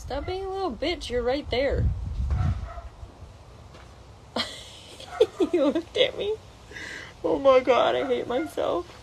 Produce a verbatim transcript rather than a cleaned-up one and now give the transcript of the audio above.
Stop being a little bitch. You're right there. You looked at me. Oh my god, I hate myself.